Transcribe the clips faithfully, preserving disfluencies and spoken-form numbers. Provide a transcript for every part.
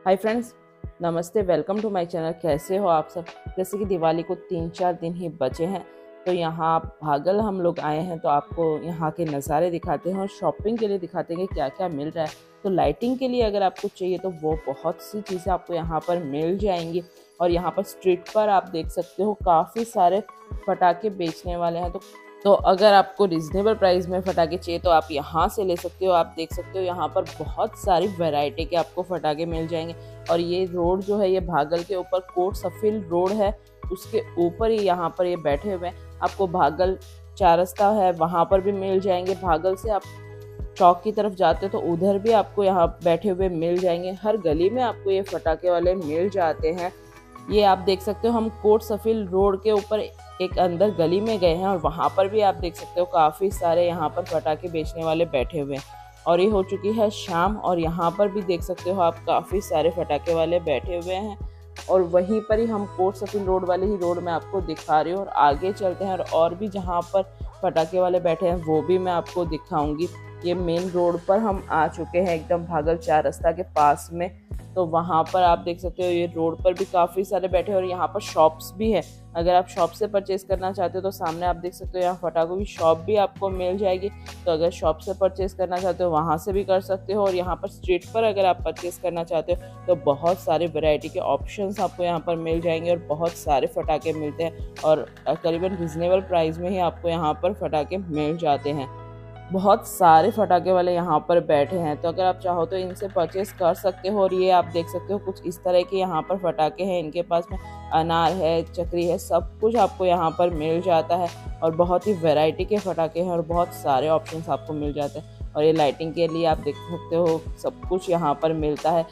हाय friends, नमस्ते। Welcome to my channel. कैसे हो आप सब। जैसे कि दिवाली को तीन चार दिन ही बचे हैं, तो यहाँ भागल हम लोग आए हैं, तो आपको यहाँ के नज़ारे दिखाते हैं और शॉपिंग के लिए दिखाते हैं कि क्या क्या मिल रहा है। तो लाइटिंग के लिए अगर आपको चाहिए तो वो बहुत सी चीज़ें आपको यहाँ पर मिल जाएंगी। और यहाँ पर स्ट्रीट पर आप देख सकते हो काफ़ी सारे पटाखे बेचने वाले हैं। तो तो अगर आपको रिजनेबल प्राइस में फटाके चाहिए तो आप यहाँ से ले सकते हो। आप देख सकते हो यहाँ पर बहुत सारी वैरायटी के आपको फटाके मिल जाएंगे। और ये रोड जो है ये भागल के ऊपर कोट सफील रोड है, उसके ऊपर ही यहाँ पर ये बैठे हुए हैं। आपको भागल चार रास्ता है वहाँ पर भी मिल जाएंगे। भागल से आप चौक की तरफ जाते हो तो उधर भी आपको यहाँ बैठे हुए मिल जाएंगे। हर गली में आपको ये फटाके वाले मिल जाते हैं। ये आप देख सकते हो हम कोट सफील रोड के ऊपर एक अंदर गली में गए हैं और वहाँ पर भी आप देख सकते हो काफ़ी सारे यहाँ पर पटाखे बेचने वाले बैठे हुए हैं। और ये हो चुकी है शाम और यहाँ पर भी देख सकते हो आप काफ़ी सारे पटाखे वाले बैठे हुए हैं। और वहीं पर ही हम कोट सफील रोड वाले ही रोड में आपको दिखा रही हूँ। और आगे चलते हैं और, और भी जहाँ पर पटाखे वाले बैठे हैं वो भी मैं आपको दिखाऊंगी। ये मेन रोड पर हम आ चुके हैं, एकदम भागल चार रास्ता के पास में। तो वहाँ पर आप देख सकते हो ये रोड पर भी काफ़ी सारे बैठे हैं और यहाँ पर शॉप्स भी है। अगर आप शॉप से परचेस करना चाहते हो तो सामने आप देख सकते हो यहाँ फटाकों की शॉप भी आपको मिल जाएगी। तो अगर शॉप से परचेस करना चाहते हो वहाँ से भी कर सकते हो। और यहाँ पर स्ट्रीट पर अगर आप परचेस करना चाहते हो तो बहुत सारे वैरायटी के ऑप्शंस आपको यहाँ पर मिल जाएंगे और बहुत सारे फटाके मिलते हैं। और करीबन रिजनेबल प्राइस में ही आपको यहाँ पर फटाके मिल जाते हैं। बहुत सारे फटाके वाले यहाँ पर बैठे हैं, तो अगर आप चाहो तो इनसे परचेस कर सकते हो। और ये आप देख सकते हो कुछ इस तरह के यहाँ पर फटाके हैं। इनके पास में अनार है, चक्री है, सब कुछ आपको यहाँ पर मिल जाता है। और बहुत ही वैरायटी के फटाके हैं और बहुत सारे ऑप्शंस आपको मिल जाते हैं। और ये लाइटिंग के लिए आप देख सकते हो सब कुछ यहाँ पर मिलता है।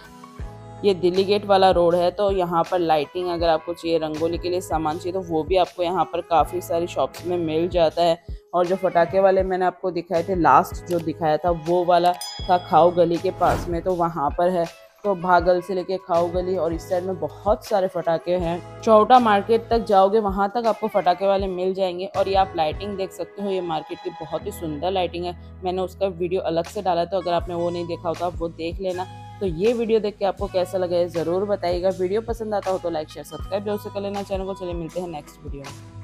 ये दिल्ली गेट वाला रोड है, तो यहाँ पर लाइटिंग अगर आपको चाहिए, रंगोली के लिए सामान चाहिए, तो वो भी आपको यहाँ पर काफ़ी सारी शॉप्स में मिल जाता है। और जो फटाके वाले मैंने आपको दिखाए थे, लास्ट जो दिखाया था वो वाला था खाऊ गली के पास में, तो वहाँ पर है। तो भागल से लेके खाऊ गली और इस साइड में बहुत सारे फटाके हैं। चौटा मार्केट तक जाओगे वहाँ तक आपको फटाके वाले मिल जाएंगे। और ये आप लाइटिंग देख सकते हो, ये मार्केट की बहुत ही सुंदर लाइटिंग है। मैंने उसका वीडियो अलग से डाला, तो अगर आपने वो नहीं देखा हो तो आप वो देख लेना। तो ये वीडियो देख के आपको कैसा लगा है ज़रूर बताइएगा। वीडियो पसंद आता हो तो लाइक शेयर सब्सक्राइब जरूर से कर लेना चैनल को। चलिए मिलते हैं नेक्स्ट वीडियो में।